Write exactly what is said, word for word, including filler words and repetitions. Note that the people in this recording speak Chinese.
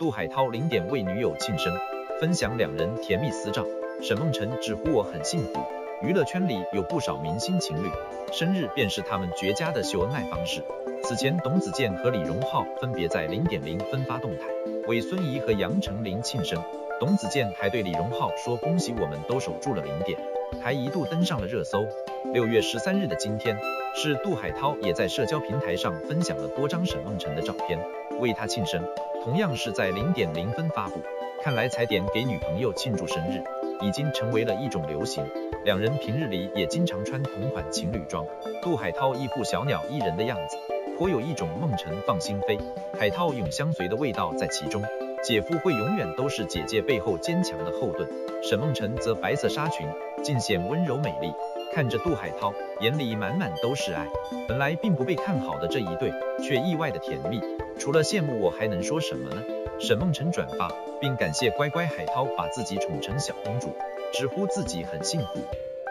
杜海涛零点为女友庆生，分享两人甜蜜私照。沈梦辰直呼我很幸福。娱乐圈里有不少明星情侣，生日便是他们绝佳的秀恩爱方式。此前，董子健和李荣浩分别在零点零分发动态，为孙怡和杨丞琳庆生。董子健还对李荣浩说：“恭喜我们都守住了零点。”还一度登上了热搜。六月十三日的今天，是杜海涛也在社交平台上分享了多张沈梦辰的照片，为他庆生，同样是在零点零分发布。看来踩点给女朋友庆祝生日已经成为了一种流行，两人平日里也经常穿同款情侣装。杜海涛一副小鸟依人的样子，颇有一种梦辰放心飞，海涛永相随的味道在其中。姐夫会永远都是姐姐背后坚强的后盾。沈梦辰则白色纱裙，尽显温柔美丽，看着杜海涛，眼里满满都是爱。本来并不被看好的这一对，却意外的甜蜜。除了羡慕，我还能说什么呢？沈梦辰转发并感谢乖乖海涛把自己宠成小公主，直呼自己很幸福。